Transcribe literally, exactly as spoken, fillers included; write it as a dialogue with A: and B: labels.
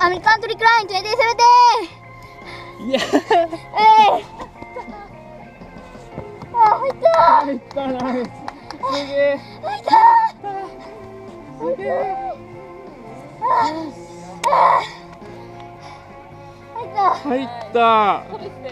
A: アメリカントリックラインにじゅうなな。
B: いや
A: えい。あ、入った。
B: 入ったな。すげえ。
A: 入った。
B: すげえ。
A: ああ。入った。
B: 入った。
C: そうですね。